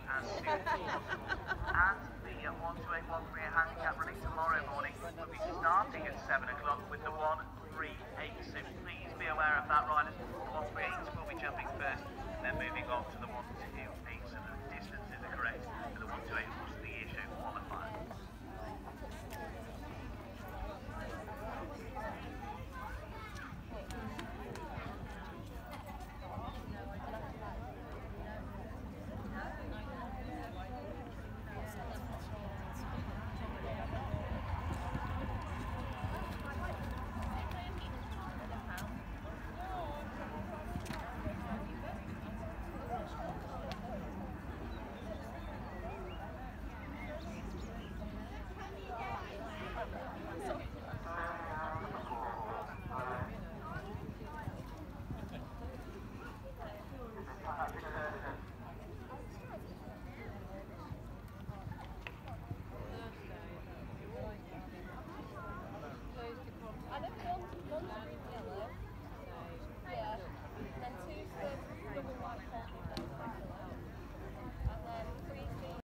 and 2 and the 12813 handicap release tomorrow morning will be starting at 7 o'clock with the 1386.